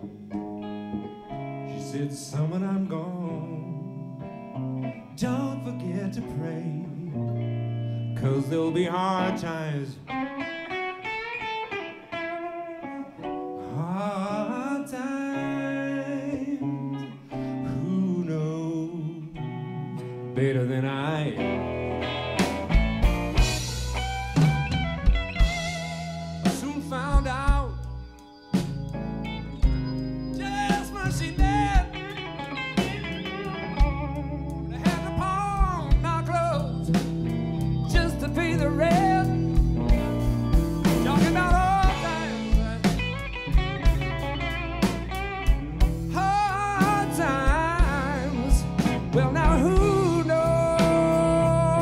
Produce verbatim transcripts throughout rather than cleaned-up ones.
She said, son, when I'm gone, don't forget to pray, 'cause there'll be hard times, hard times. Who knows better than I? I soon found out just when she did. Pay the rent, talking about all times, hard times. Well, now who knows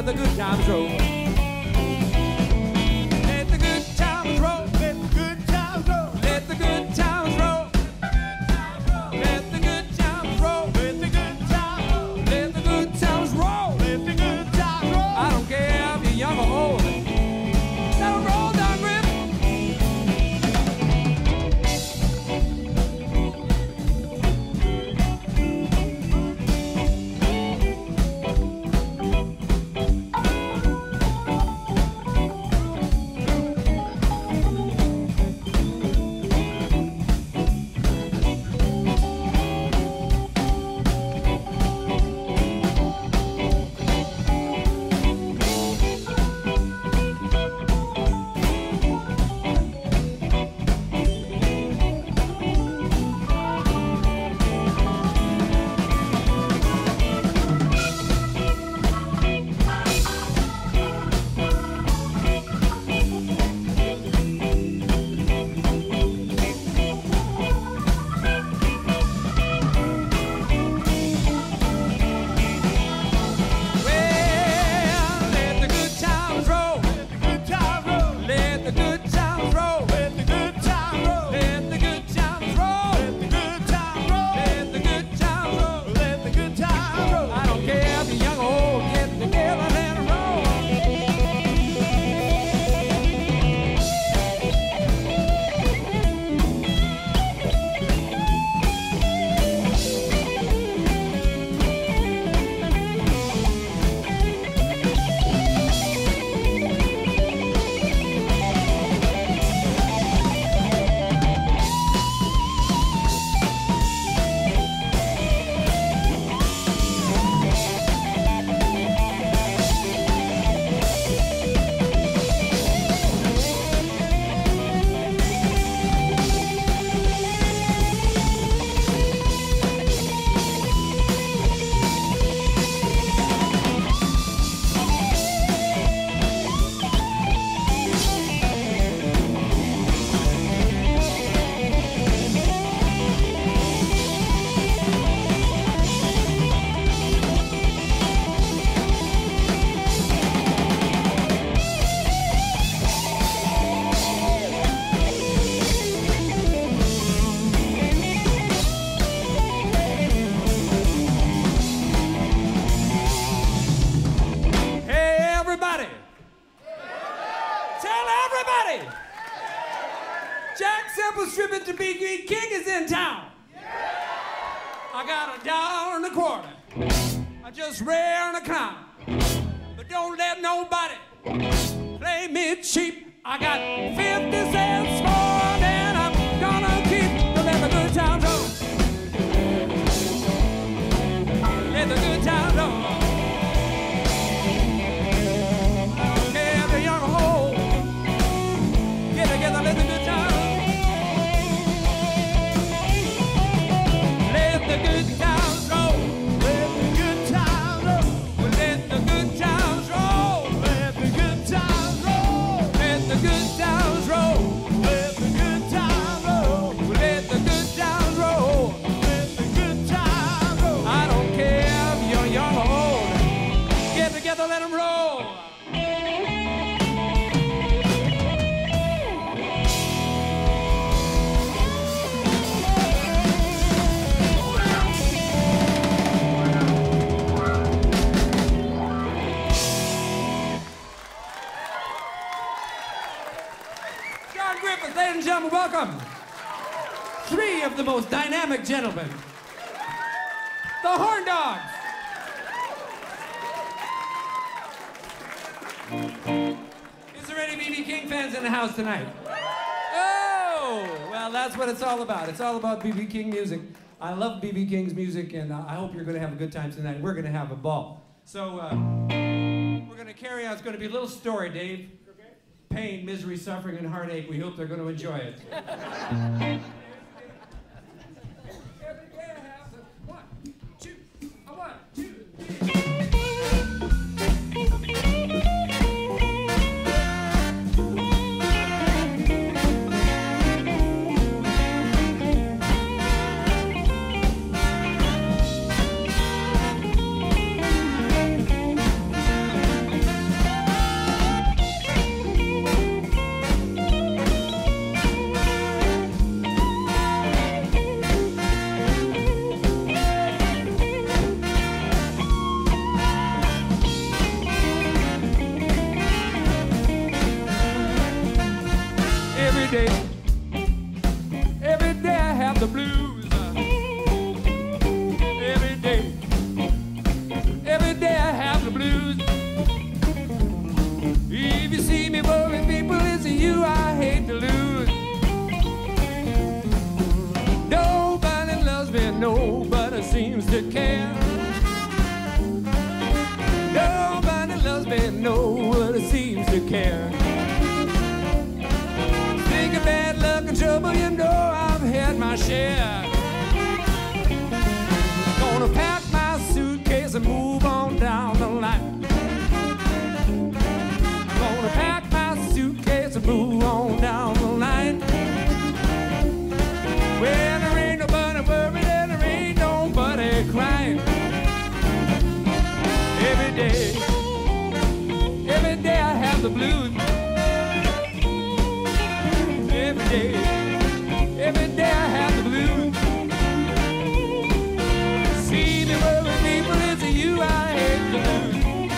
the good times roll. Let the good times roll. Let the good times roll. Let the good times roll. Let the good times roll. Let the good times roll. Let the good times roll. Let the good times roll. I don't care if you're young or old. Let 'em roll down, grip. Jack Simple's tribute to B B King is in town. I got a dollar and a quarter. I just rare and a clown. But don't let nobody play me cheap. I got fifty cents more than I'm gonna keep. To let the good times roll. Let the good times roll. Okay, every young or old, get together, let the good times. Let the good times roll. Let the good times roll. Let the good times roll. Let the good times roll. Let the good times roll. Let the good times roll. Let the good times roll. Let the good times roll. I don't care if you're young or old. Get together, let them roll. Ladies and gentlemen, welcome. Three of the most dynamic gentlemen. The Horn Dogs. Is there any B B King fans in the house tonight? Oh, well, that's what it's all about. It's all about B B King music. I love B B King's music, and uh, I hope you're going to have a good time tonight. We're going to have a ball. So uh, we're going to carry on. It's going to be a little story, Dave. Pain, misery, suffering, and heartache. We hope they're going to enjoy it. One, two, one, two, three. day, every day I have the blues. Every day, every day I have the blues. If you see me worrying people, it's you I hate to lose. Nobody loves me, nobody seems to care. Nobody loves me, nobody seems to care. Think of bad luck and trouble, you know I've had my share. Gonna pack my suitcase and move on down the line. Gonna pack my suitcase and move on down the line. Well, there ain't nobody worried and there ain't nobody crying. Every day, every day I have the blues. Every day, every day I have the blues. See me worrying people, it's you I hate to lose.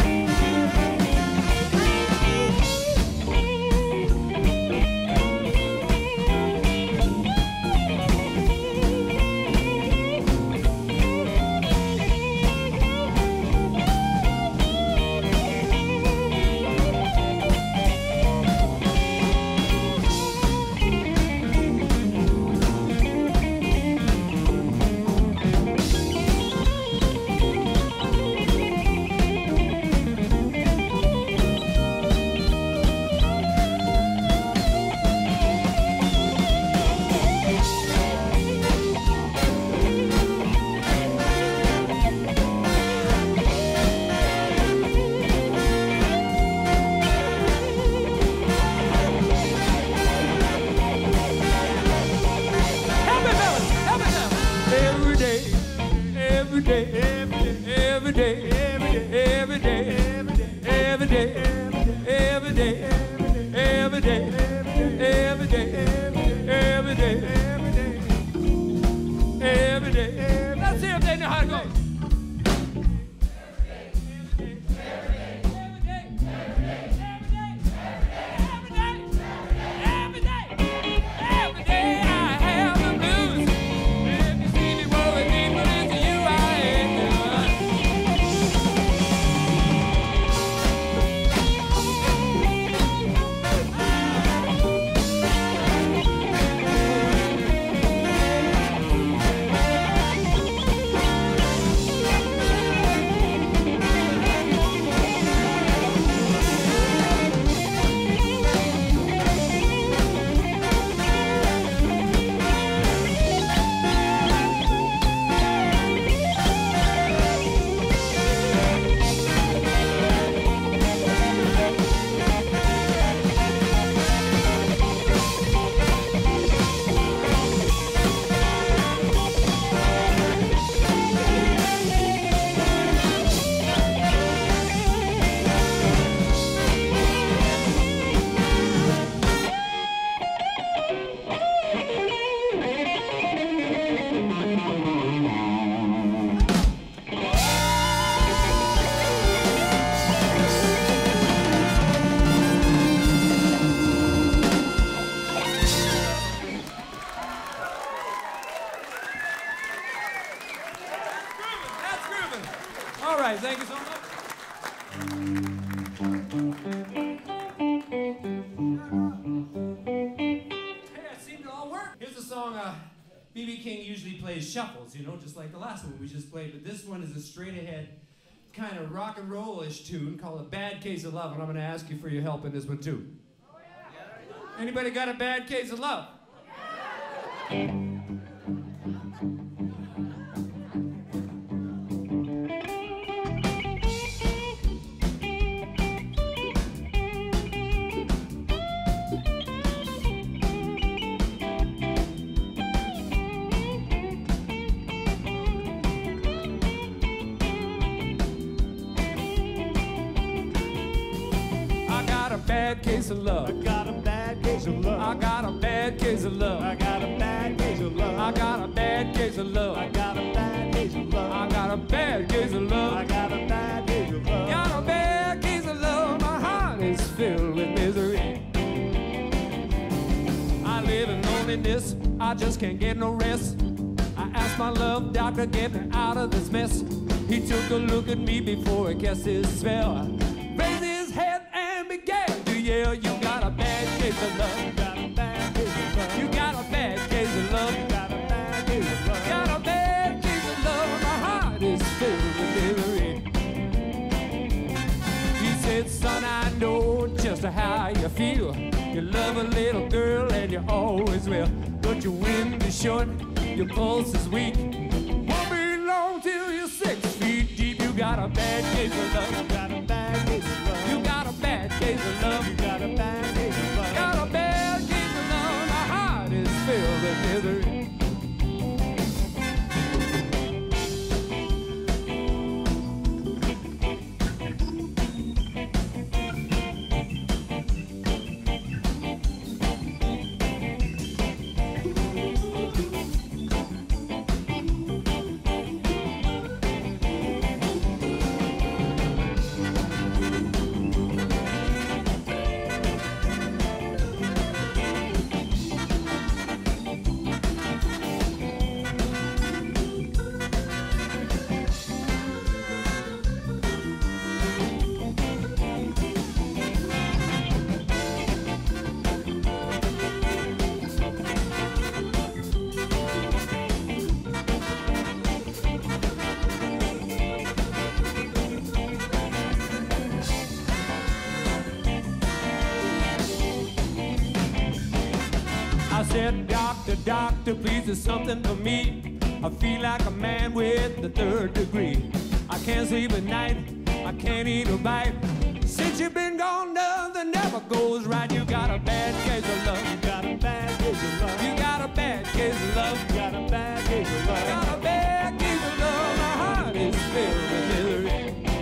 Thank you so much. Hey, it seemed to all work. Here's a song uh, B B King usually plays shuffles, you know, just like the last one we just played, but this one is a straight ahead kind of rock and roll-ish tune called A Bad Case of Love, and I'm going to ask you for your help in this one too. Oh, yeah. Anybody got a bad case of love? Yeah. Bad case of love. I got a bad case of love. I got a bad case of love. I got a bad case of love. I got a bad case of love. I got a bad case of love. I got a bad case of love. I got a bad case of love. Got a bad case of love. My heart is filled with misery. loneliness, I just can't get no rest. I asked my love doctor, get me out of this mess. He took a look at me before he cast his spell. Raised his head and began to yell, you got a bad case of love. You got a bad case of love. You got a bad case of love. You got a bad case of love. Got a bad case of love. My heart is filled with misery. He said, son, I know just how you feel. You love a little girl and you always will. But your wind is short, your pulse is weak. Won't be long till you're six feet deep. You got a bad case of love. You got a bad case of love. You got a bad case of love. You got a bad case of love. Got a bad case of love. My heart is filled with misery. I said, doctor, doctor, please do something for me. I feel like a man with the third degree. I can't sleep at night, I can't eat a bite. Since you've been gone, nothing never goes right. You got a bad case of love. You got a bad case of love. You got a bad case of love. You got a bad case of love. Got a bad case of love. My heart is filled with misery.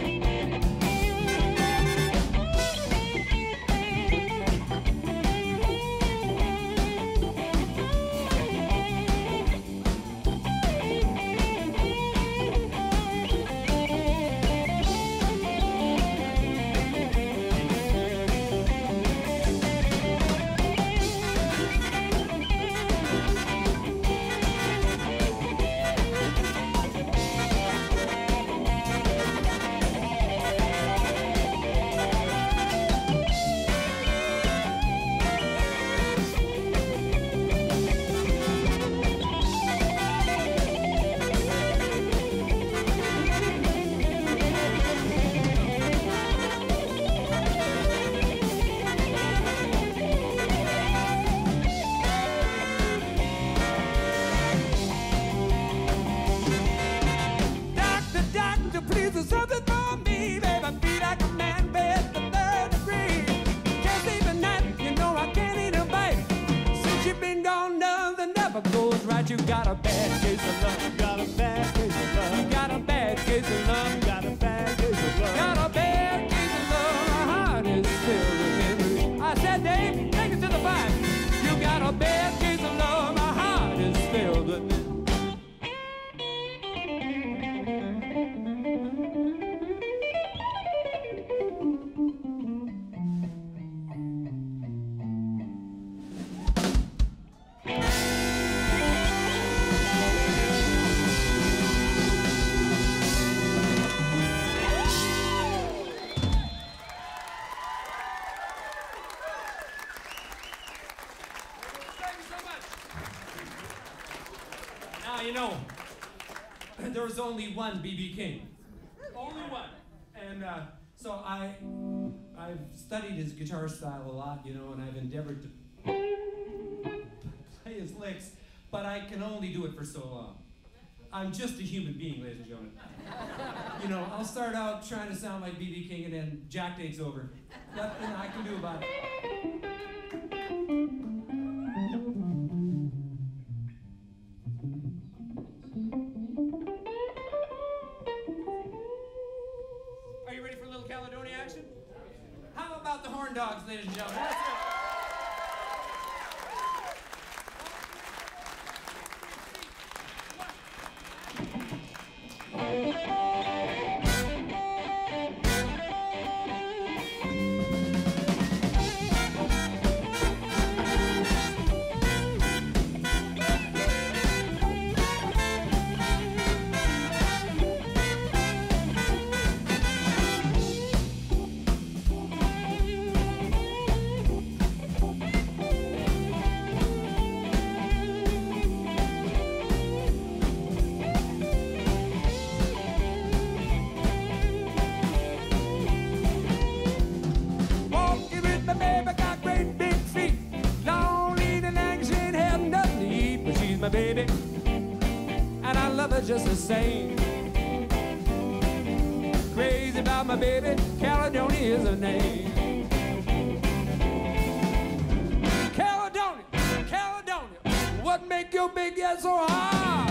Something for me, baby. I feel like a man with the third degree. Can't sleep at night, you know I can't eat a bite. Since you've been gone, nothing never goes right. You got a bad case of love. You got a bad case of love. You got a bad case of love. You got a bad case of love. Got a bad case of love. My heart is filled with misery. I said, Dave, take it to the five. You got a bad case of love. My heart is filled with misery. You know, there was only one B B King, only one, and uh, so I, I've studied his guitar style a lot, you know, and I've endeavored to play his licks, but I can only do it for so long. I'm just a human being, ladies and gentlemen. You know, I'll start out trying to sound like B B King, and then Jack takes over. Nothing I can do about it. Are you ready for a little Caledonia action? How about the horn dogs, ladies and gentlemen? That's it. baby, and I love her just the same. Crazy about my baby, Caledonia is her name. Caledonia, Caledonia, what make your big head so high?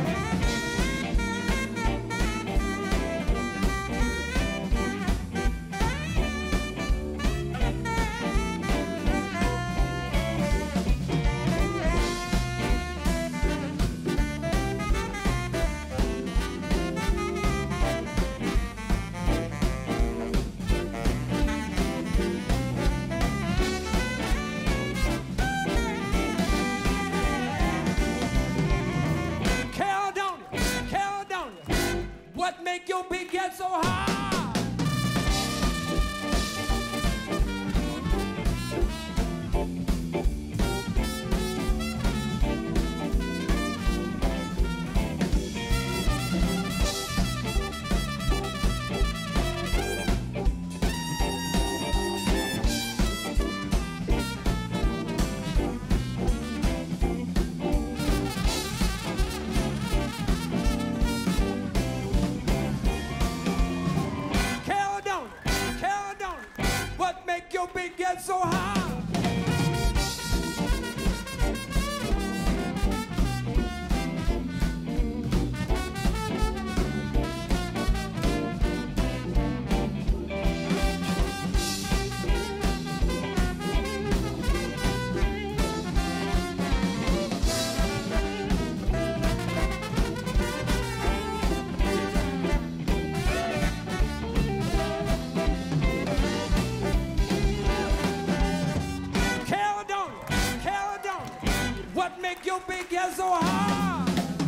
What make your big head so high? Your big head so high. Your big head so high.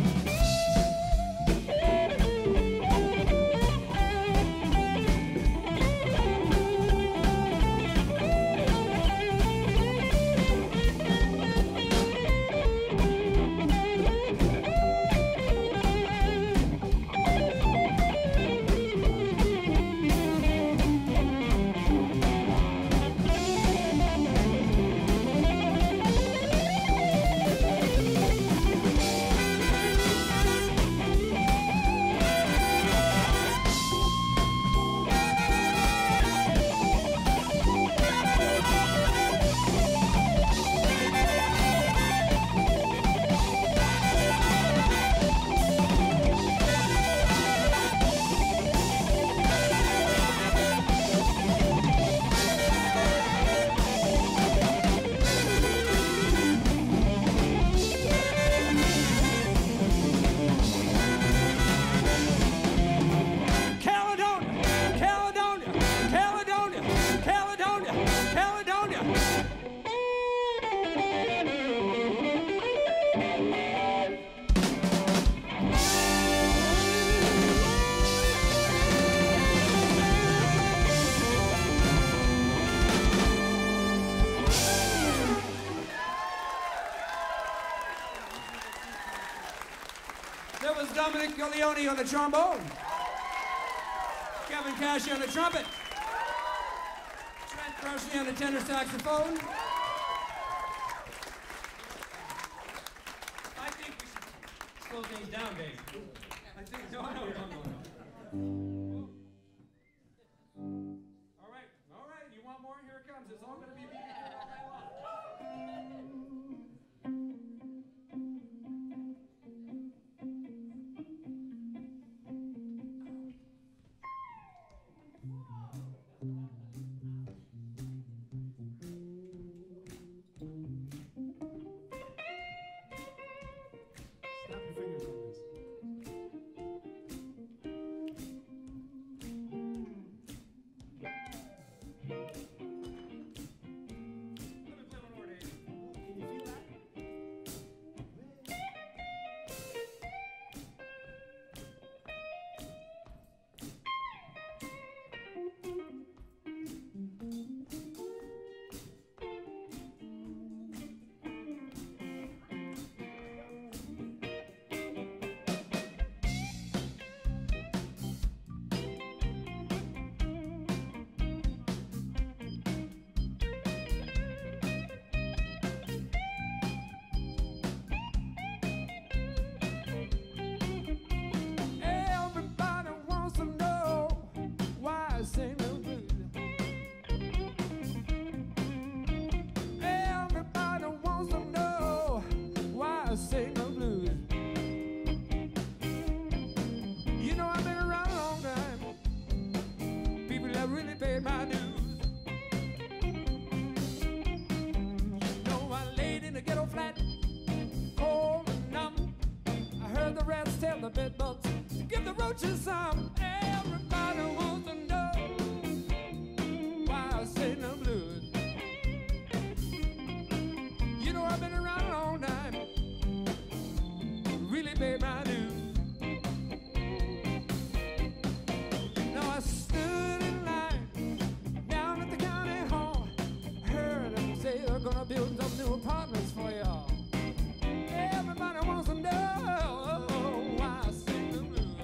There was Dominic Giulioni on the trombone, Kevin Cashy on the trumpet, Trent Crosby on the tenor saxophone. I think we should slow things down, Dave. I think, no, no, no, no, no. All right, all right, you want more? Here it comes. It's all going to be B B King all night long. Snap your fingers on this. the bed bugs, give the roaches some. Everybody wants to know why I sing the blues. You know I've been around a long time, really paid my dues. Now I stood in line down at the county hall, heard them say they're gonna build some new apartments for y'all. Everybody wants to know why I sing the blues.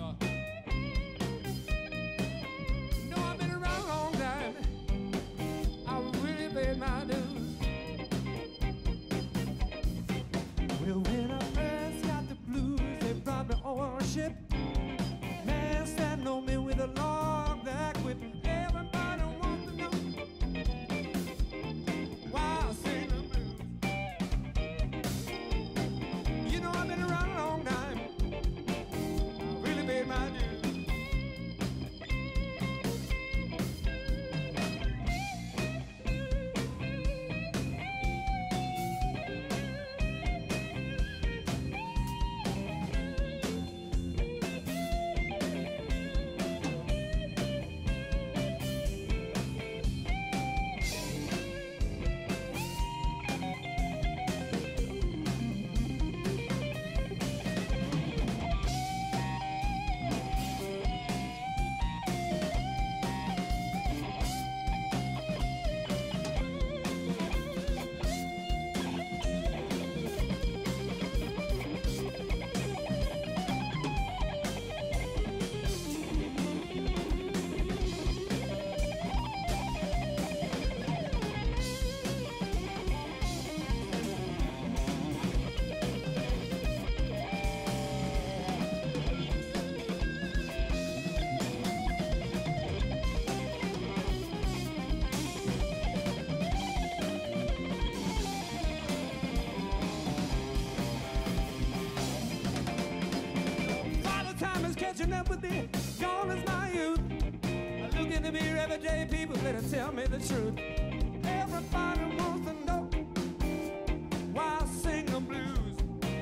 No, I've been around a long time, I really paid my dues. Well, when I first got the blues, they brought me on a ship. Man standing on me with a long black whip. Everybody wants to know why I sing the blues. You know I've been around a long time, I really paid my dues. Catching up with me, gone is my youth. I look in the mirror every day, people better tell me the truth. Everybody wants to know why I sing the blues.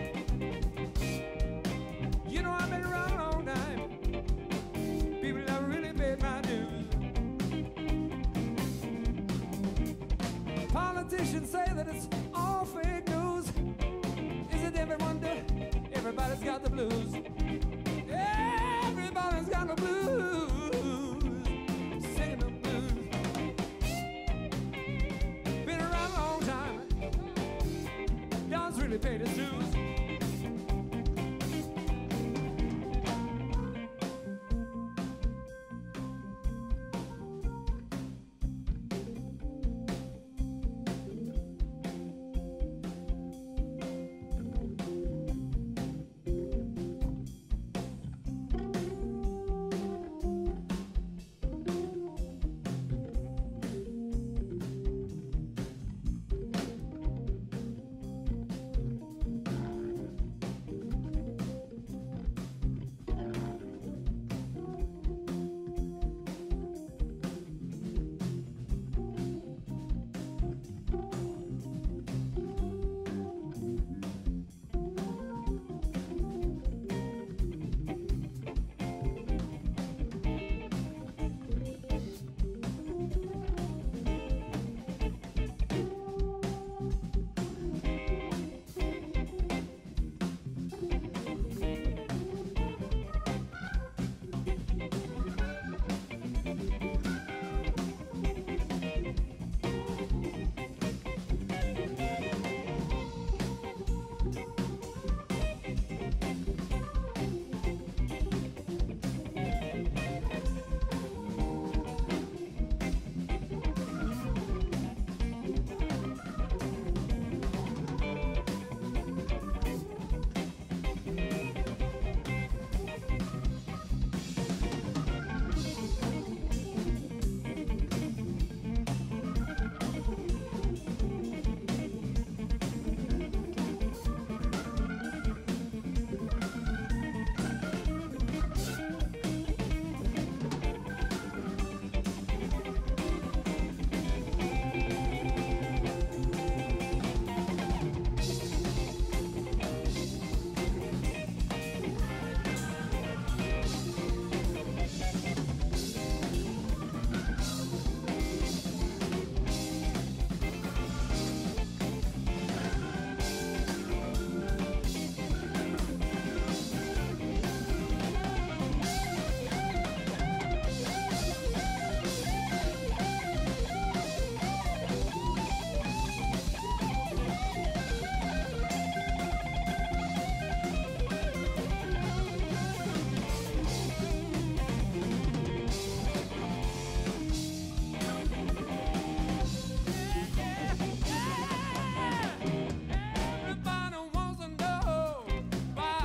You know I've been around a long time, people have really paid my dues. Politicians say that it's all fake news. Is it every wonder? Everybody's got the blues. Everybody's got the blues, singing the blues. Been around a long time, Don's really paid his dues.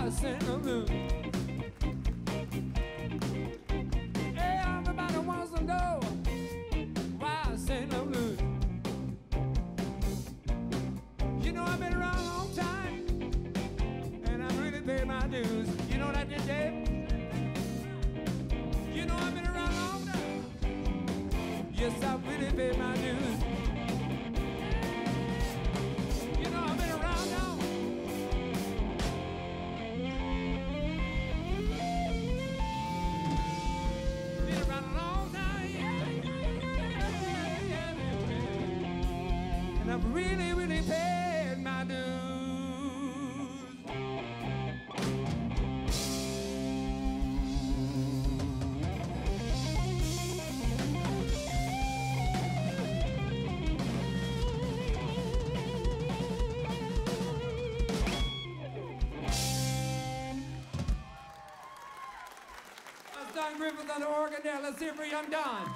I sing the blues. Everybody wants to know why I sing the blues. You know I've been around a long time, and I really pay my dues. You know that, Dave? You know I've been around a long time. Yes, I really pay my dues. You know I've been around now. Been around a long time, yeah, yeah, yeah, yeah. And I've really, really paid my dues. Don Griffith on the organ there. Let's hear it for young Don.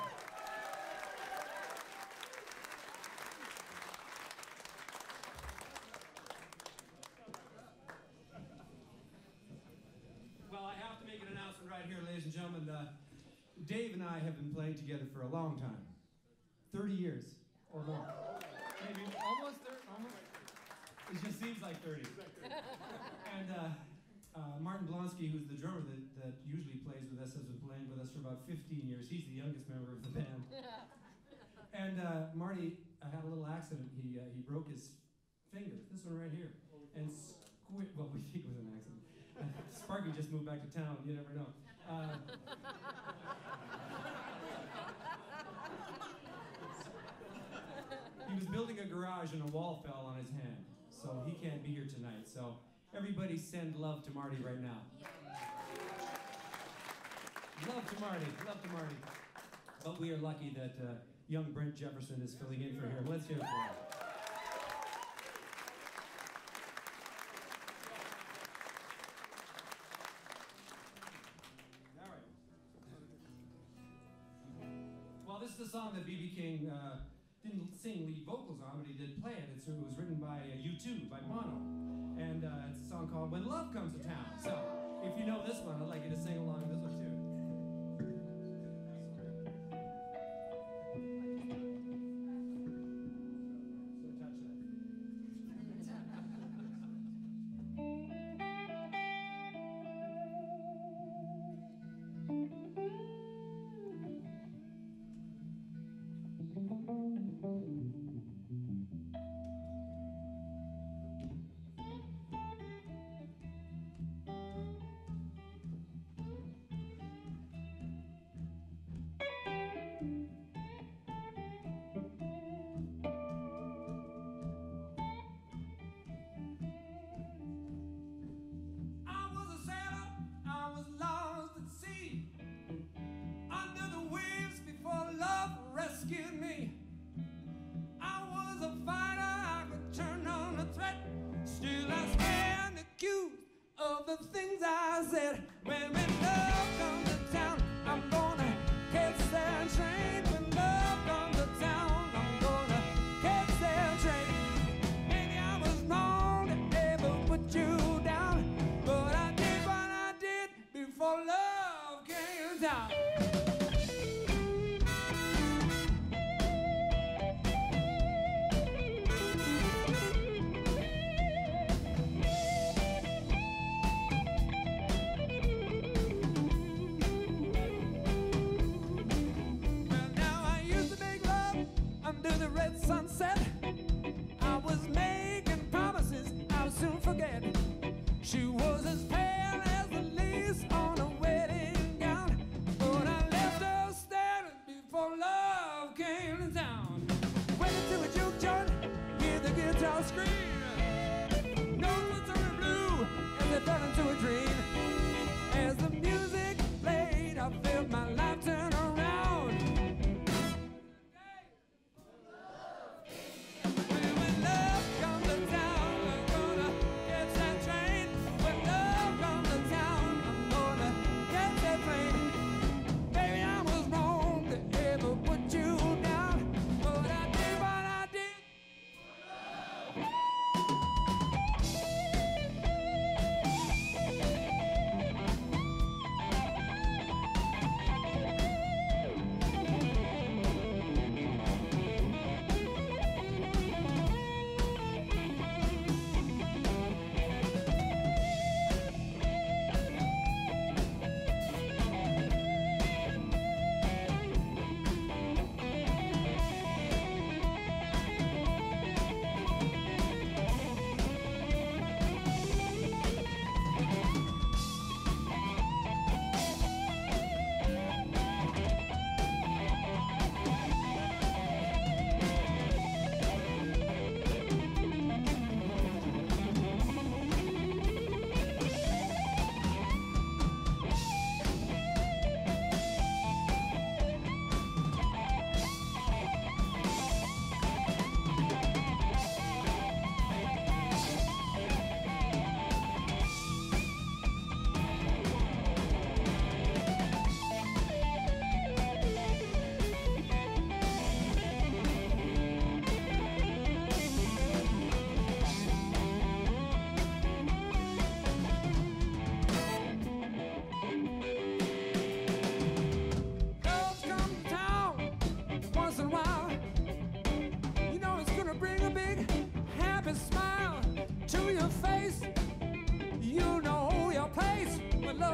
Well, I have to make an announcement right here, ladies and gentlemen. Uh, Dave and I have been playing together for a long time. thirty years or more. Maybe almost thirty, almost. It just seems like thirty. And uh, Uh, Martin Blonsky, who's the drummer that, that usually plays with us, has been playing with us for about fifteen years. He's the youngest member of the band. And uh, Marty uh, had a little accident. He uh, he broke his finger, this one right here. And squi- well, we think it was an accident. Sparky just moved back to town, you never know. Uh, he was building a garage and a wall fell on his hand, so he can't be here tonight. So everybody send love to Marty right now. Love to Marty, love to Marty. But we are lucky that uh, young Brent Jefferson is filling in for him. Let's hear it for him. All right. Well, this is a song that B B King uh, didn't sing lead vocals on, but he did play it. It's, it was written by uh, U two, by Bono. And uh, it's a song called When Love Comes to Town. So, if you know this one, I'd like you to sing along with this one too. So touch the things I said. When, when love comes to town, I'm gonna catch that train. When love comes to town, I'm gonna catch that train. Maybe I was wrong to ever put you down, but I did what I did before love came to town. Under the red sunset, I was making promises I would soon forget. She was as pale as the lace on a wedding gown, but I left her standing before love came to town. Went into a juke joint, hear the guitar scream. Notes were turning blue as they fell into a dream. As the music played, I felt my life turn around.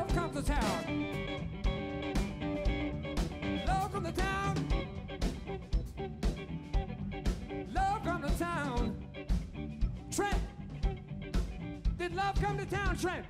love comes to town. Love comes to town. Love comes to town. Trent, did love come to town, Trent?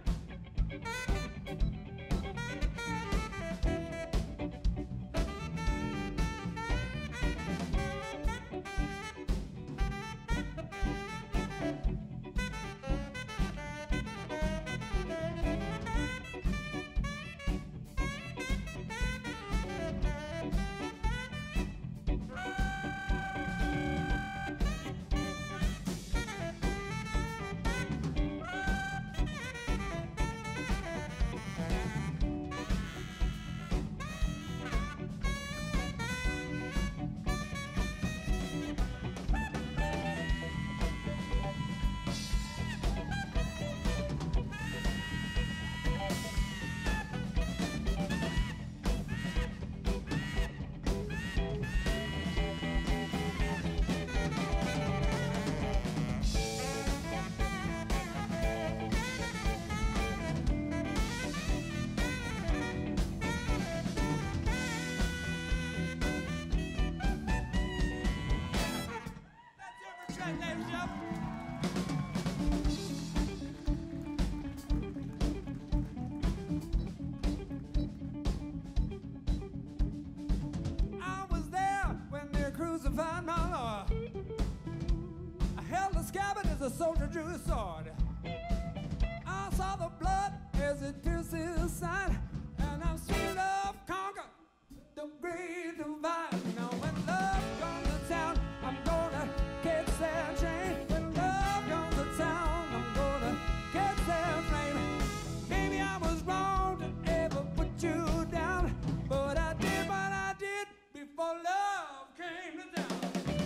I was there when they crucified my Lord. I held the scabbard as a soldier drew his sword. I saw the blood as it pierced his side, and I'm sweet love conquered the great divide. Now when love comes to town, I'm gonna catch that train. When love comes to town, I'm gonna catch that flame. Maybe I was wrong to ever put you down, but I did what I did before love came to town.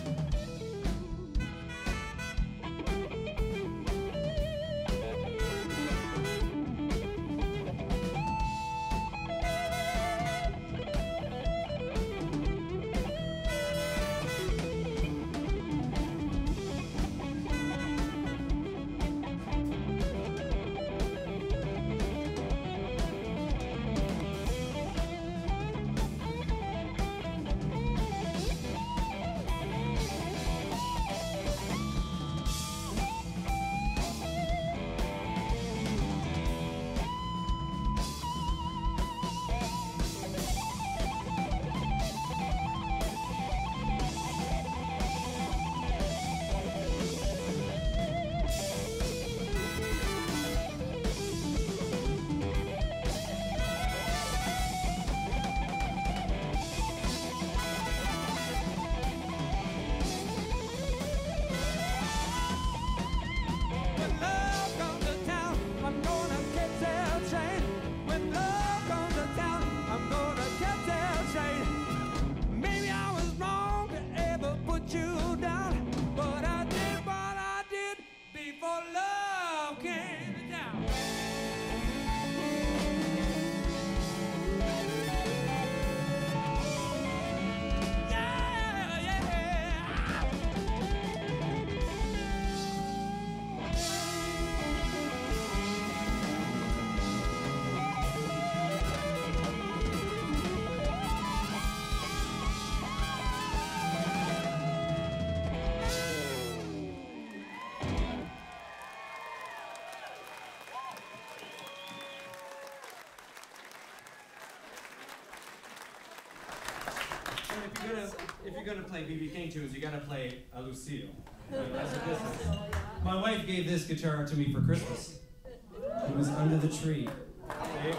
If you're gonna, if you're gonna play B B King tunes, you gotta play a Lucille. That's what this is. My wife gave this guitar to me for Christmas. It was under the tree. See?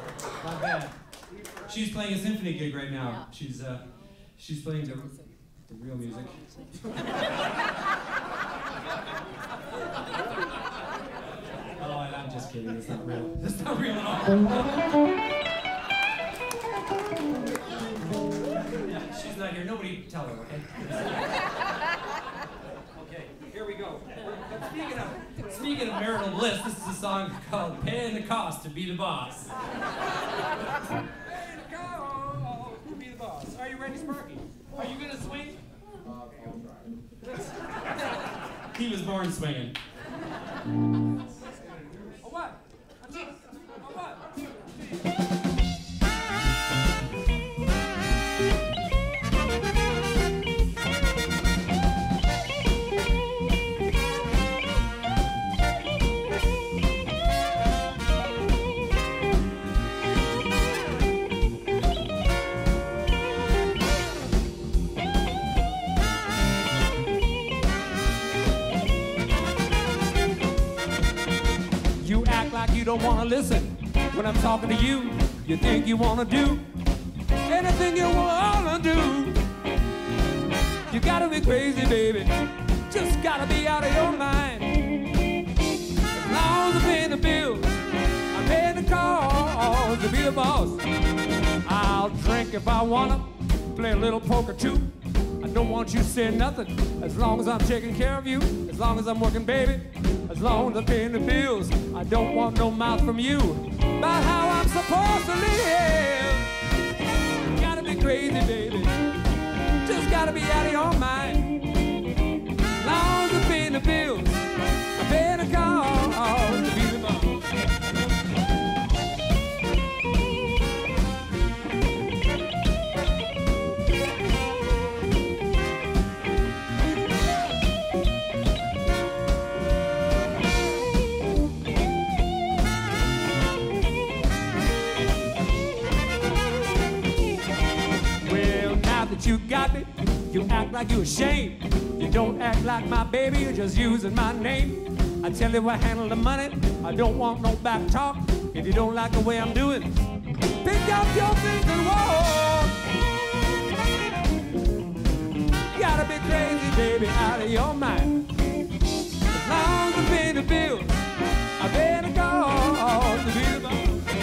Not bad. She's playing a symphony gig right now. She's uh, she's playing the, the real music. Oh, I'm just kidding. It's not real. It's not real at all. Yeah, she's not here. Nobody tell her, okay? Okay, here we go. But speaking of, speaking of marital bliss, this is a song called Paying the Cost to Be the Boss. Paying the cost to be the boss. Are you ready, Sparky? Are you gonna swing? He was born swinging. A what? A what? You act like you don't wanna listen when I'm talking to you. You think you wanna do anything you wanna do. You gotta be crazy, baby. Just gotta be out of your mind. As long as I'm paying the bills, I'm paying the calls to be the boss. I'll drink if I wanna, play a little poker too. I don't want you saying nothing as long as I'm taking care of you, as long as I'm working, baby. As long as I'm paying the bills, I don't want no mouth from you about how I'm supposed to live. You gotta be crazy, baby. Just gotta be out of your mind. As long as I'm paying the bills, I'm paying the calls to be the boss. You got me, you act like you're ashamed. You don't act like my baby, you're just using my name. I tell you what, handle the money, I don't want no back talk. If you don't like the way I'm doing, pick up your things and walk. You gotta be crazy, baby, out of your mind. As long as I'm paying the bills, I better go to be the boss.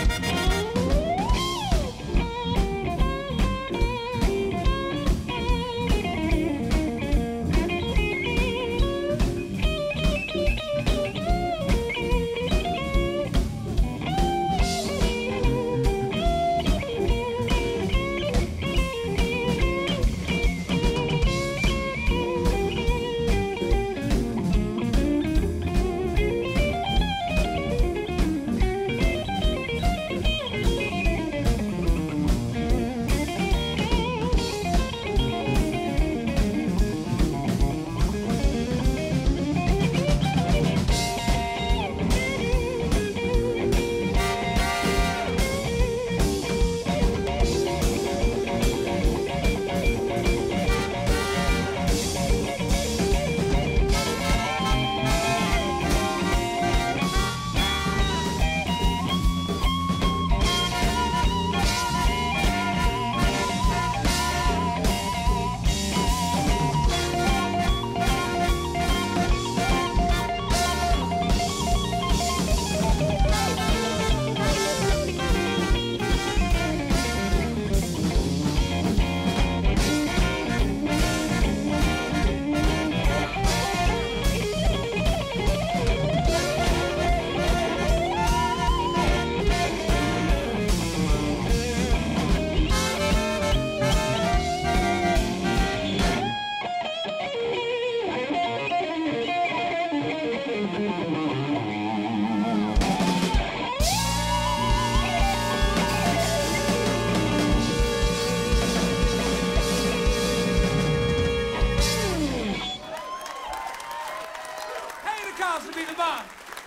To be the boss.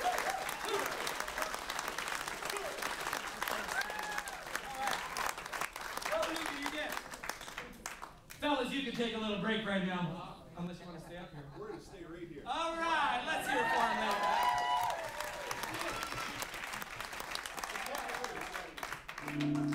Fellas, you can take a little break right now, unless you want to stay up here. We're going to stay right here. All right, let's hear it for him now.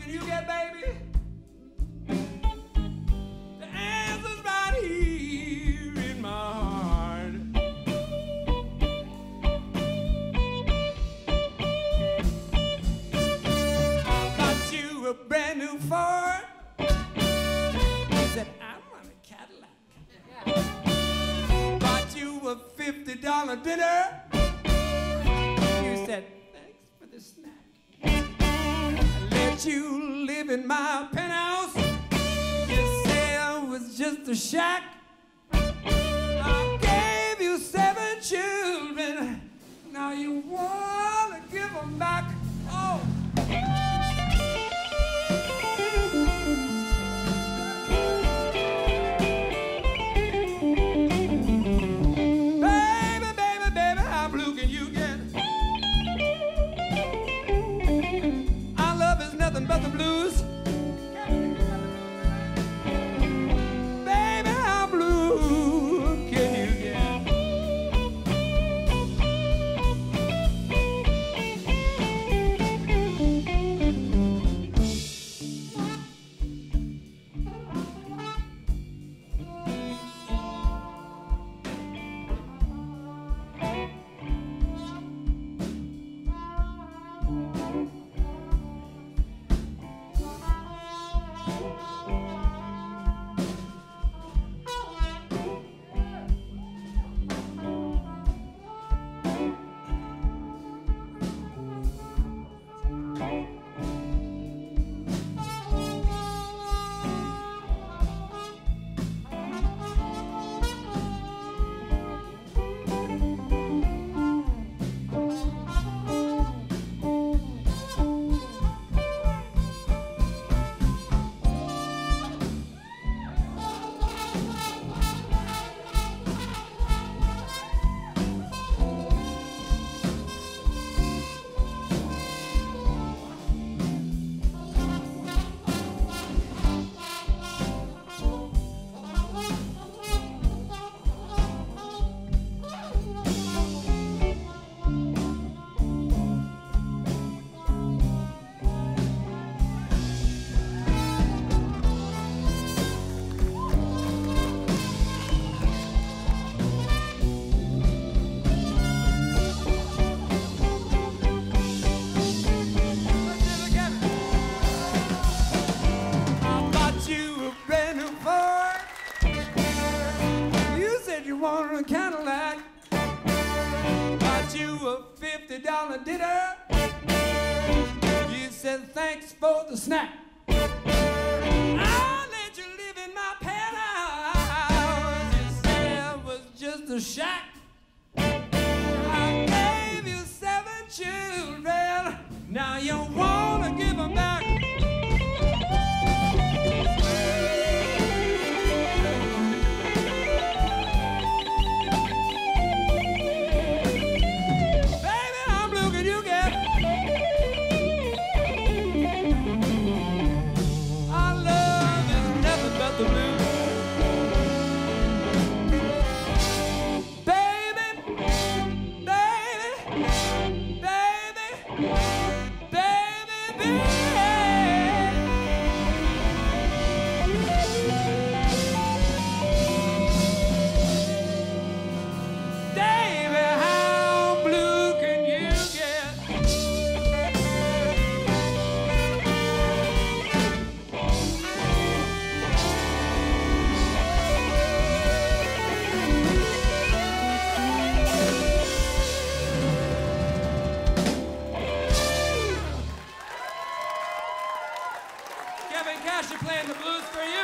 looking you get, baby? The answer's right here in my heart. I bought you a brand new Ford. You said, I want a Cadillac. Bought you a fifty dollar dinner. You said, thanks for the snack. I let you live in my penthouse. You said it was just a shack. I gave you seven children. Now you wanna give them back. Oh. Baby, baby, baby, how blue can you get? Our love is nothing but the blues. Baby, how blue can you get? I bought you a brand new Ford. You said you wanted a Cadillac. Bought you a fifty dollar dinner. You said thanks for the snack. I let you live in my penthouse. You said it was just a shack. I gave you seven children. Now you wanna give them back. Baby, how blue can you get? Our love is nothing but the blues. Baby, baby, baby, baby, baby. Baby, how blue can you get? Kevin Cash is playing the blues for you.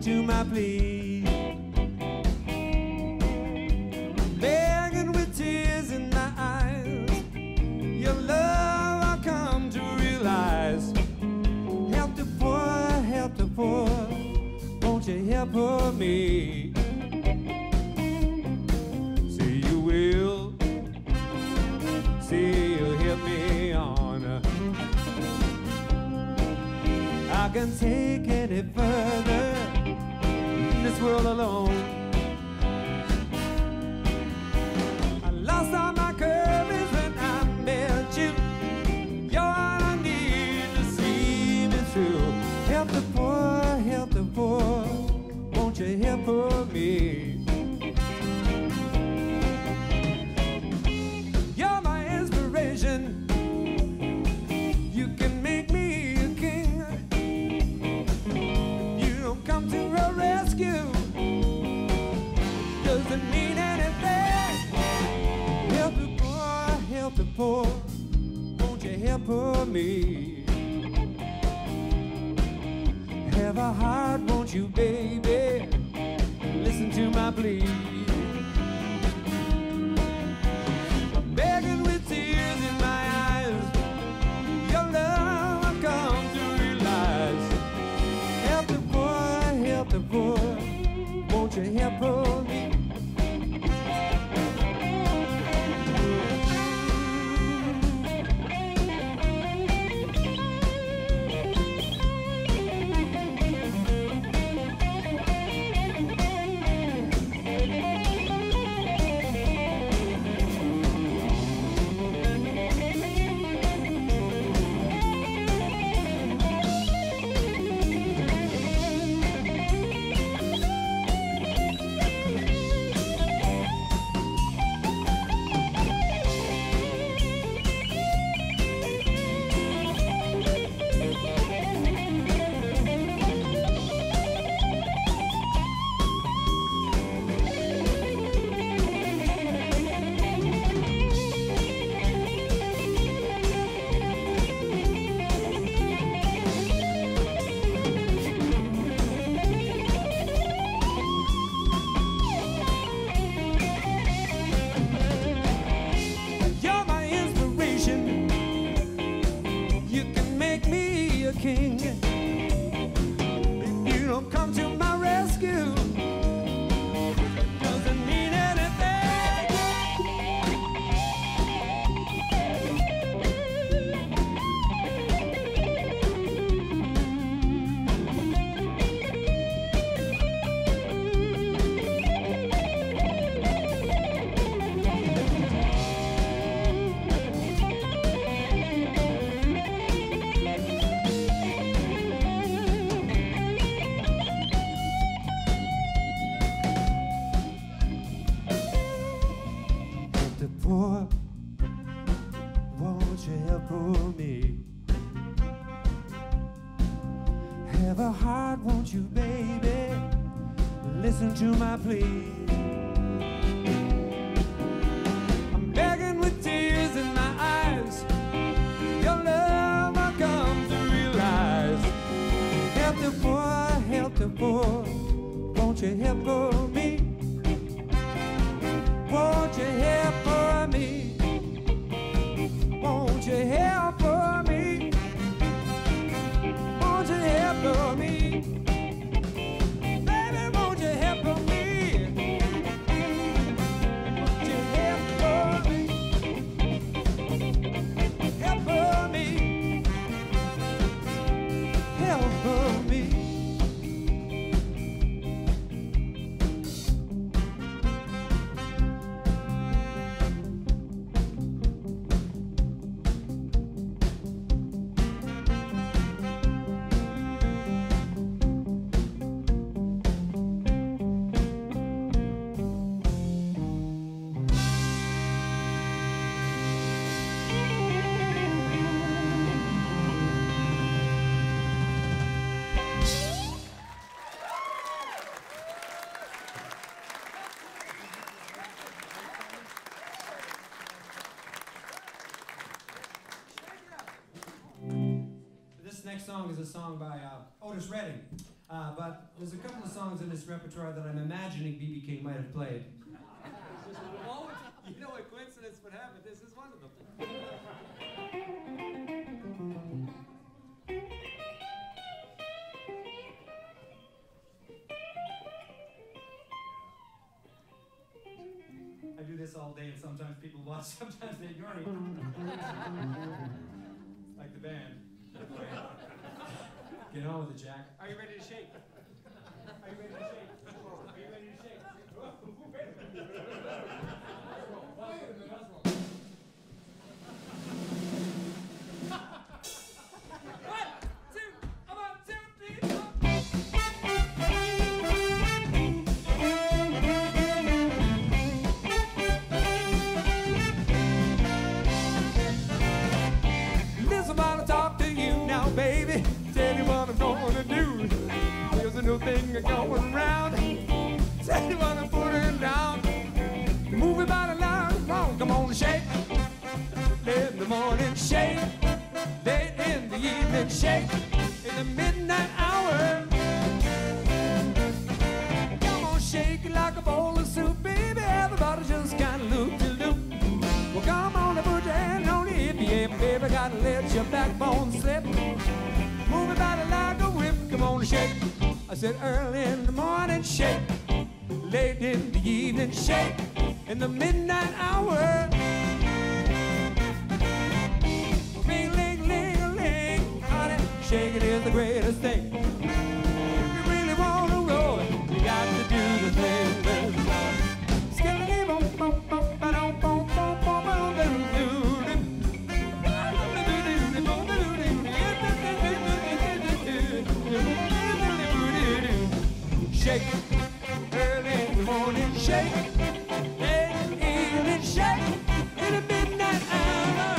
to my plea. Begging with tears in my eyes, your love I come to realize. Help the poor, help the poor, won't you help for me? Say you will, say you'll help me on. I can take any further in this world alone. I lost all my courage when I met you. You're all I need to see me through. Help the poor, help the poor, won't you help for me? You're my inspiration. You can make me a king. If you don't come to a rescue, doesn't mean anything. Help the poor, help the poor, won't you help for me? Have a heart, won't you, baby? Listen to my plea. I'm begging with tears in my eyes. Your love I've come to realize. Help the poor, help the poor, won't you help for me? You're my inspiration. You can make me a king. If you don't come to my rescue, doesn't mean anything. Help the poor, won't you help for me? Have a heart, won't you, baby? Listen to my plea. I'm begging with tears in my eyes. Your love I come to realize. Help the poor, help the poor, won't you help for me? Won't you help for me? Won't you help for me? Won't you help for me? Baby, won't you help for me? Won't you help for me? Help for me. Help for me. This next song is a song by uh, Otis Redding. Uh, but there's a couple of songs in this repertoire that I'm imagining B B King might have played. Oh, you know what coincidence would happen? This is one of them. I do this all day, and sometimes people watch, sometimes they ignore me. Like the band. Get on with it, Jack. Are you ready to shake? Are you ready to shake? Are you ready to shake? Whoa, wait a minute. Let's roll. Wait a minute. Let's roll. One, two, one, two, three, four. Listen while I talk to you now, baby. Tell you what I'm gonna do. There's a new thing going around. Tell you what I'm putting down. Move your body loud and long. Come on, shake. Late in the morning, shake. Late in the evening, shake. In the midnight hour. Come on, shake it like a bowl of soup, baby. Everybody just kinda loop to loop. Well, come on and put your hand on the hip, yeah, baby. Gotta let your backbone slip. Move your body like a whip. Come on and shake. I said early in the morning, shake. Late in the evening, shake. In the midnight hour. Ring, ling, ling, ling. Honey, shake it is the greatest thing. If you really wanna roll it, you got to do the thing. Skeleton, boom, boom, boom, ba-dum, boom, boom, boom, boom, doo-doo-doo. Shake, early in the morning, shake, late in the evening, shake, in the midnight hour.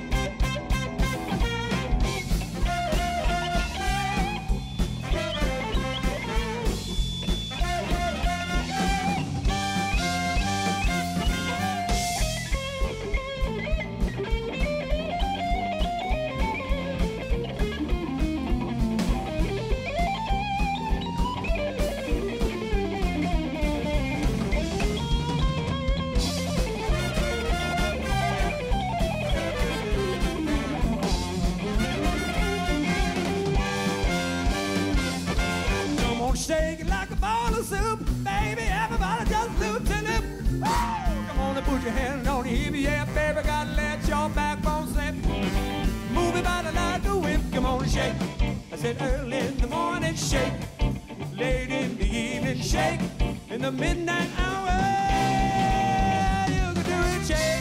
Shake it like a bowl of soup, baby. Everybody just loop to loop. Woo! Come on and put your hand on the hip, yeah, baby. Gotta let your backbone slip. Move your body like a whip. Come on and shake. I said early in the morning, shake. Late in the evening, shake. In the midnight hour, you can do it, shake.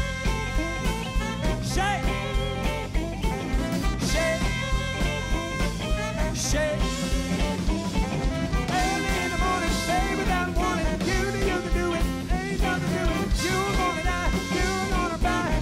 Shake. Shake. Shake. Baby, that morning, you know you can do it. Ain't nothing to do it. You're gonna die. You're gonna die.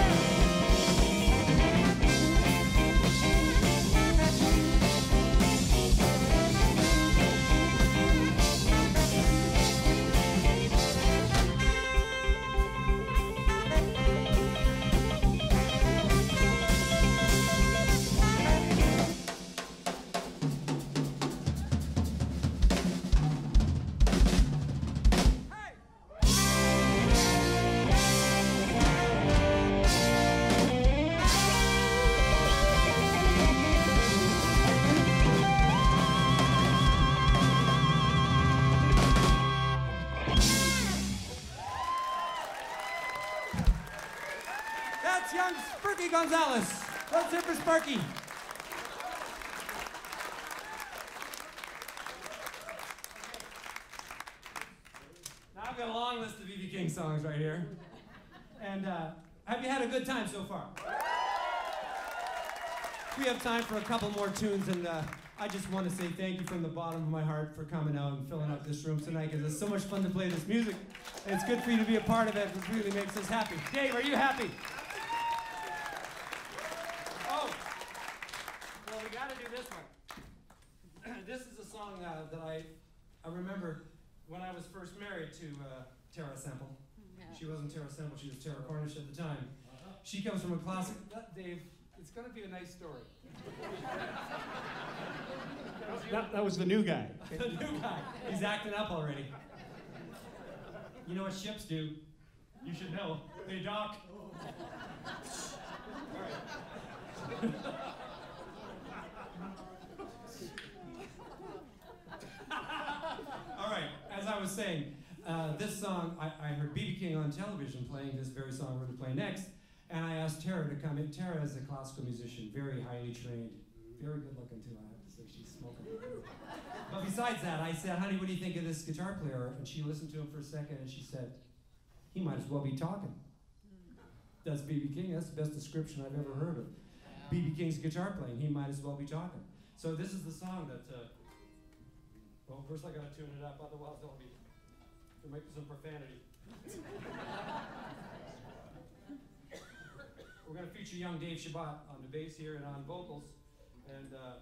That's young Sparky Gonzalez. Let's hear for Sparky. Now I've got a long list of B B King songs right here. And uh, have you had a good time so far? We have time for a couple more tunes, and uh, I just want to say thank you from the bottom of my heart for coming out and filling up this room tonight, because it's so much fun to play this music. And it's good for you to be a part of it. It really makes us happy. Dave, are you happy? Oh, well, we got to do this one. This is a song uh, that I, I remember when I was first married to uh, Tara Semple. She wasn't Tara Semple, she was Tara Cornish at the time. She comes from a classic, uh, Dave, It's gonna be a nice story. That, that was the new guy. The new guy. He's acting up already. You know what ships do? You should know. They dock. All right, as I was saying, uh, this song, I, I heard B B King on television playing this very song we're going to play next, and I asked Tara to come in. Tara is a classical musician, very highly trained, very good looking too, I have to say. She's smoking. But besides that, I said, honey, what do you think of this guitar player? And she listened to him for a second, and she said, he might as well be talking. That's B B King. That's the best description I've ever heard of B B King's guitar playing. He might as well be talking. So this is the song that, uh, well, first I gotta tune it up, otherwise there'll be, there might be some profanity. We're gonna feature young Dave Shabbat on the bass here and on vocals, and uh,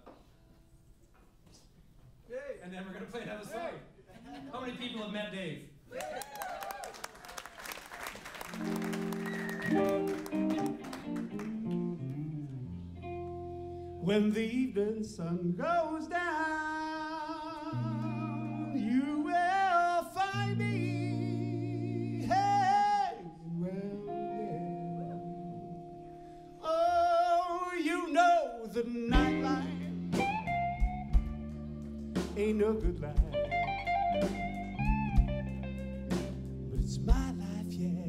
yay, and then we're gonna play another song. How many people have met Dave? When the evening sun goes down, you will find me. Hey, well, yeah. Oh, you know the nightlife ain't no good life, but it's my life, yeah.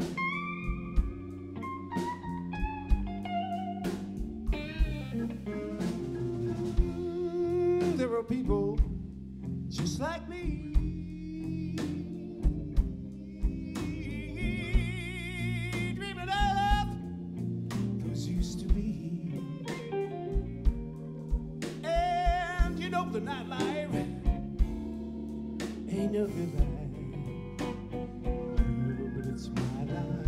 There are people just like me, dreaming of those used to be. And you know the nightlife ain't no good life, but it's my life.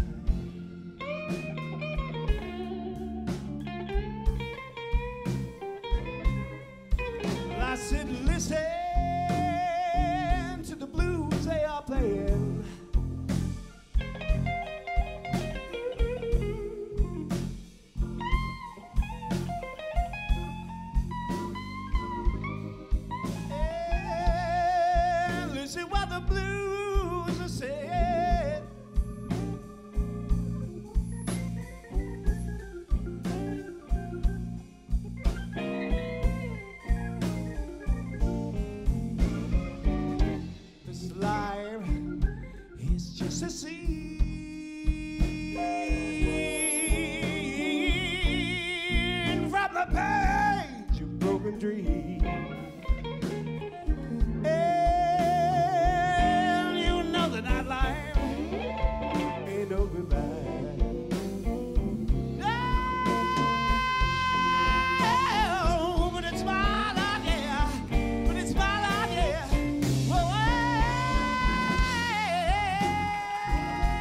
I said, listen to the blues they are playing. And listen what the blues are saying. Life is just a scene from the page of broken dreams. And you know the nightlife ain't no good life. Oh, but it's my life, yeah. But it's my life, yeah. Whoa,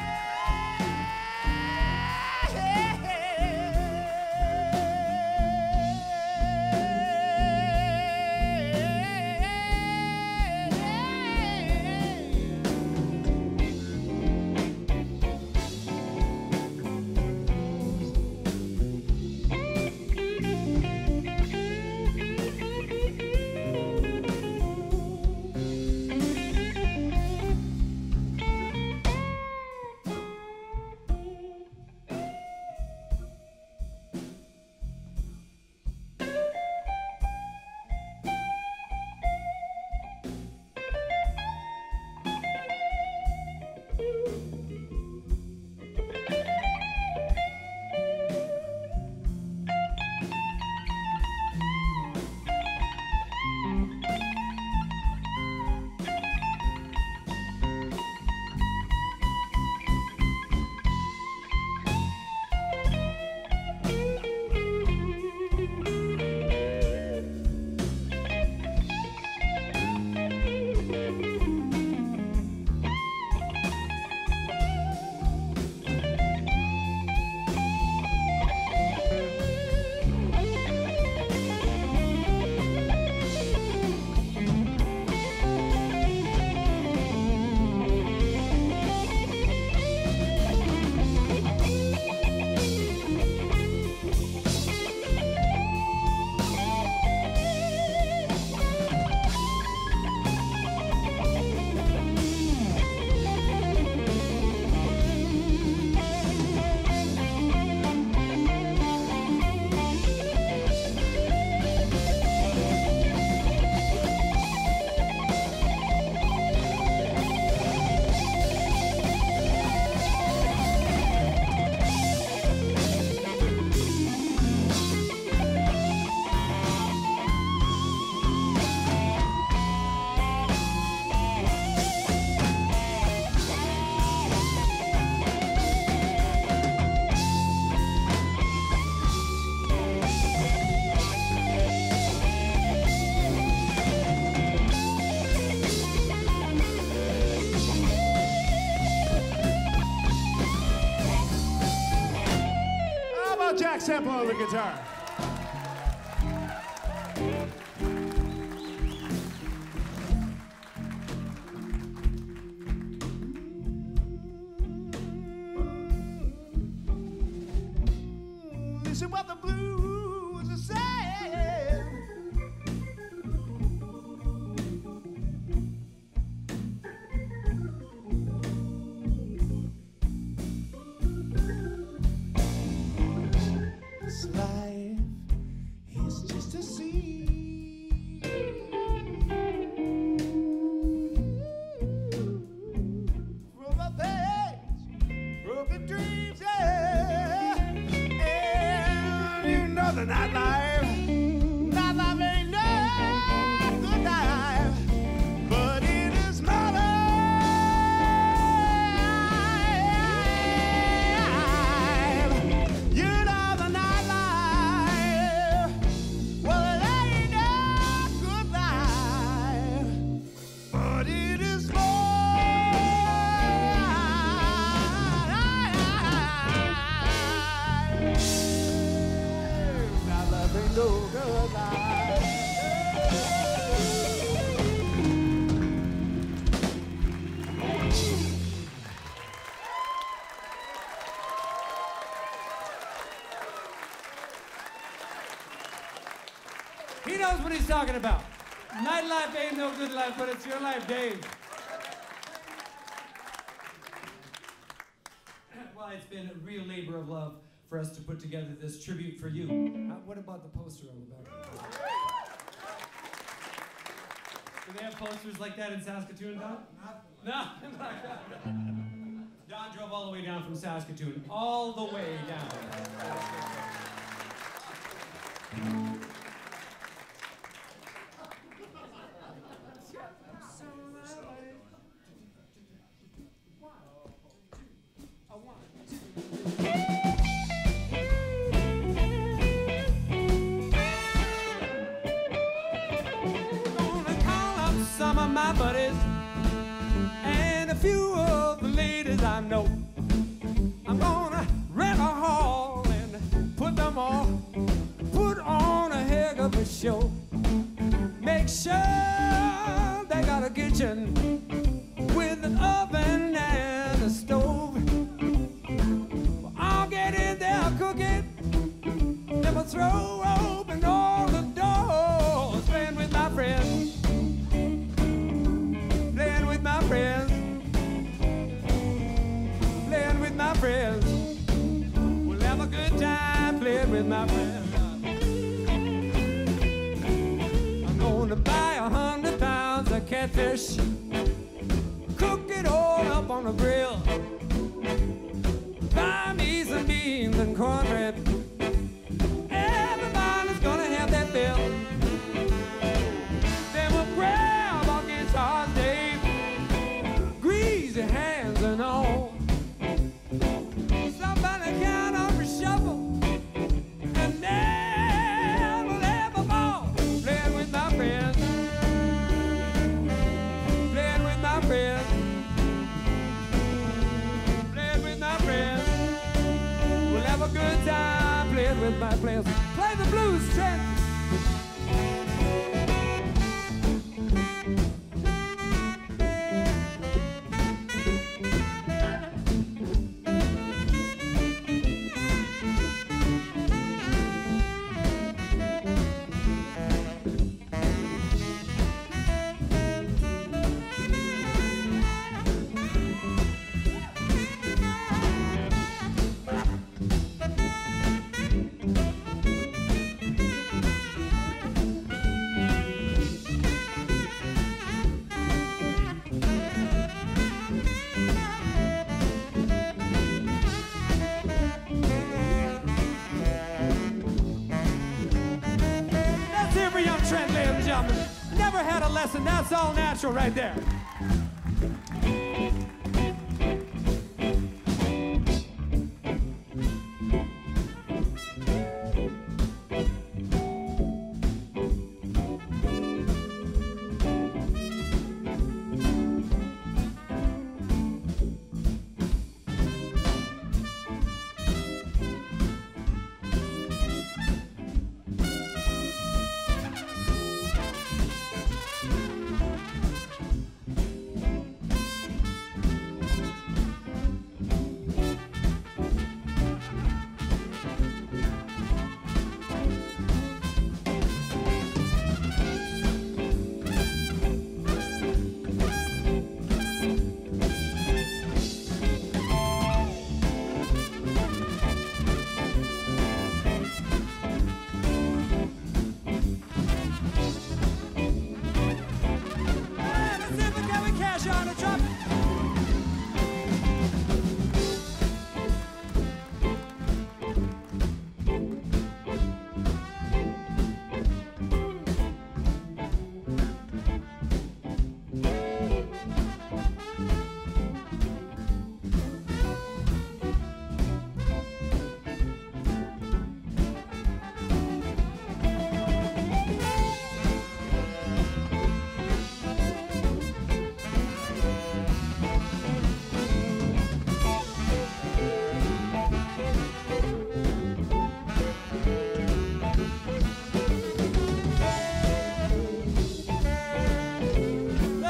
Jack Sample on the guitar. Listen what the blues are saying. This life is just a scene from a past broken dreams, yeah. And you know the nightlife, nightlife ain't no good life, but it is my life. You know the nightlife, well it ain't no good life, but it is more. Nightlife ain't no good life. He knows what he's talking about. Nightlife ain't no good life, but it's your life, Dave. Well, it's been a real labor of love for us to put together this tribute for you. Uh, what about the poster on the back? Do they have posters like that in Saskatoon, Don? No. Don drove all the way down from Saskatoon, all the way down. Gonna call up some of my buddies and a few of the ladies I know. I'm gonna rent a hall and put them all, put on a heck of a show. Make sure they got a kitchen with an oven and a stove. Well, I'll get in there cooking, then we'll throw open all the doors. Playing with my friends, playing with my friends, playing with my friends. We'll have a good time playing with my friends. I'm gonna buy a hundred pounds of catfish, cook it all up on the grill. Buy me some beans and cornbread. Everybody's gonna have that bill. Then we'll grab our guitars, Dave, greasy hands and all. Somebody count up a shuffle, and then we'll have a ball. Playing with my friends, playing with my friends, playing with my friends. We'll have a good time playing with my friends. Play the blues, Trent. That's it for young Trent, ladies and gentlemen. Never had a lesson. That's all natural right there.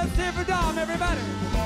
Stay for Dom, everybody.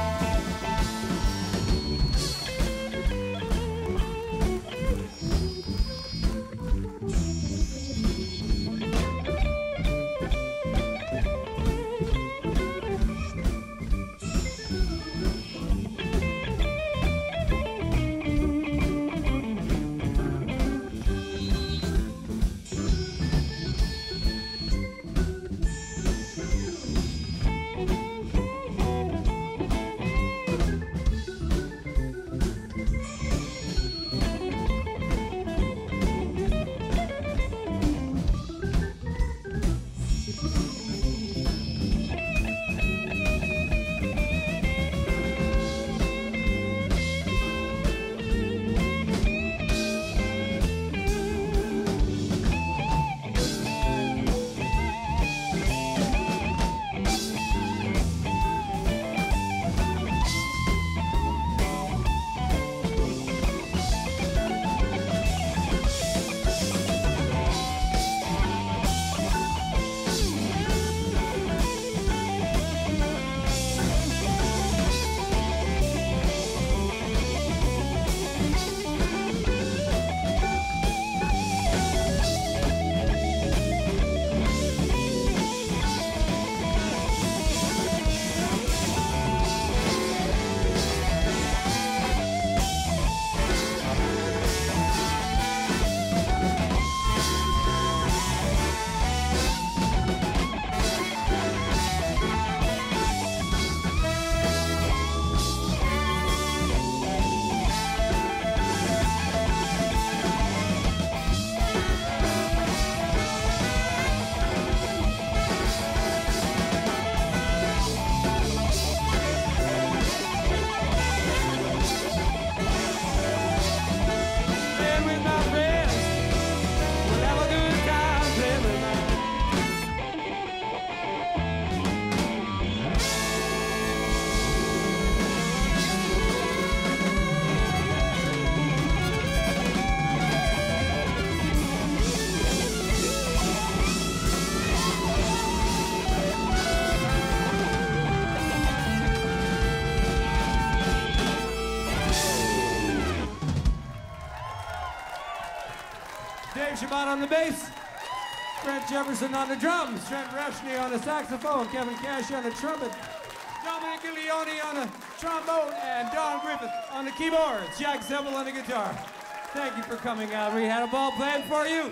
Dave Shabbat on the bass, Brent Jefferson on the drums, Trent Reshny on the saxophone, Kevin Cash on the trumpet, Dominic Leone on the trombone, and Don Griffith on the keyboards, Jack Semple on the guitar. Thank you for coming out. We had a ball planned for you.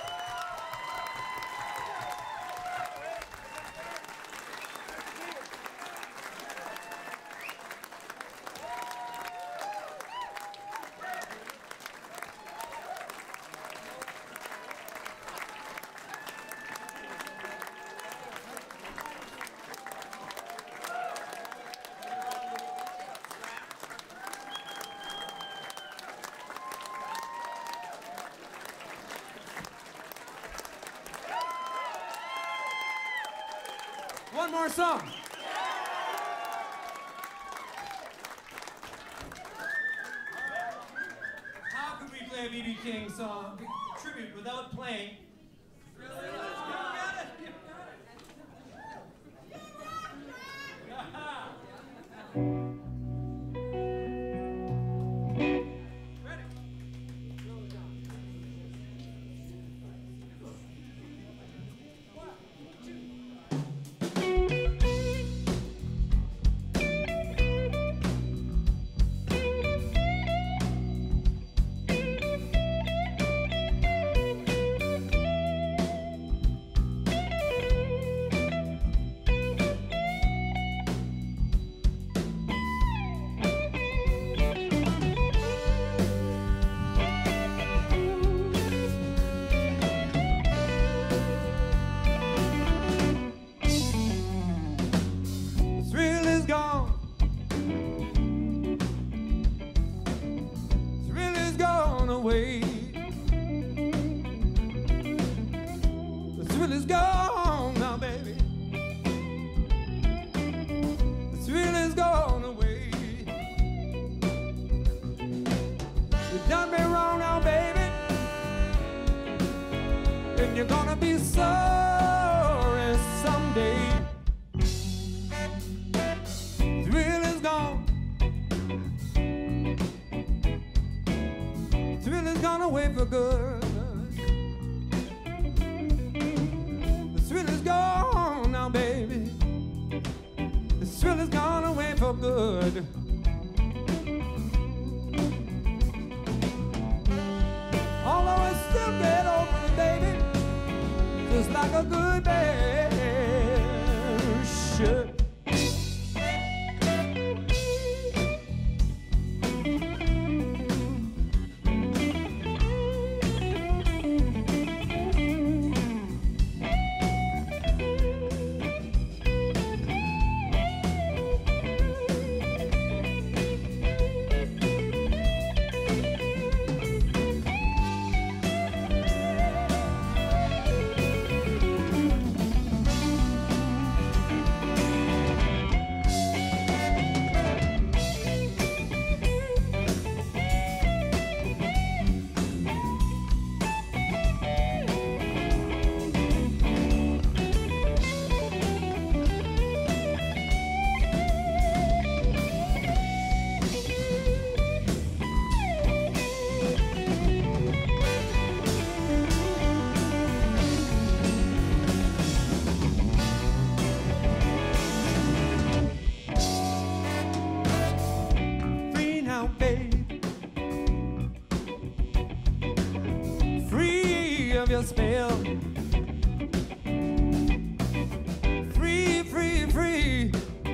One more song. How could we play a B B King song tribute without playing? Away. The thrill is gone now, baby. The thrill is gone away. You done me wrong now, baby, and you're gonna be sorry someday. gone away for good. The thrill is gone now, baby. The thrill is gone away for good. Although I still get over it, baby, just like a good bear should. Your spell. Free, free, free,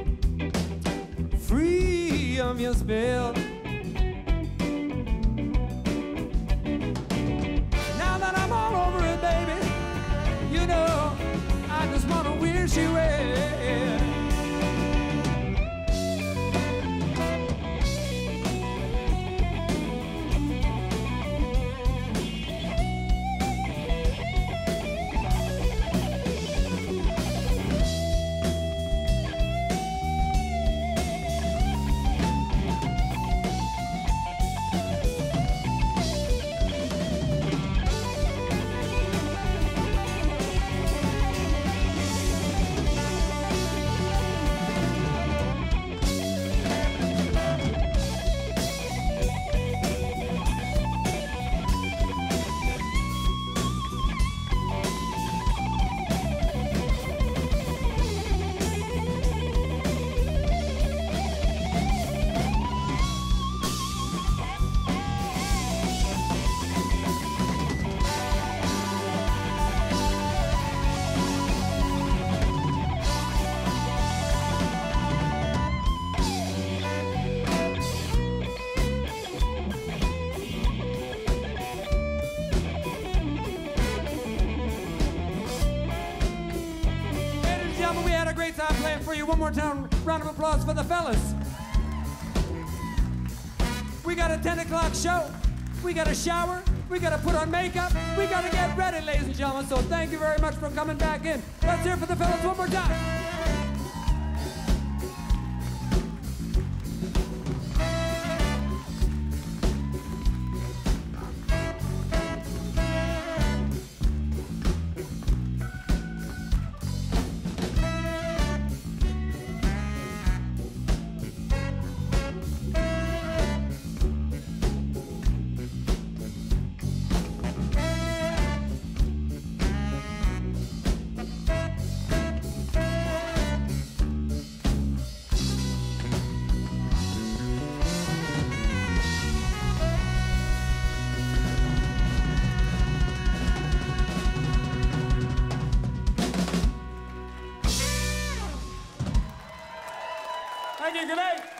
free of your spell. Now that I'm all over it, baby, you know, I just wanna wish you well. Great time playing for you. One more time, round of applause for the fellas. We got a ten o'clock show. We got a shower. We got to put on makeup. We got to get ready, ladies and gentlemen. So thank you very much for coming back in. Let's hear it for the fellas one more time. Thank you. Good night.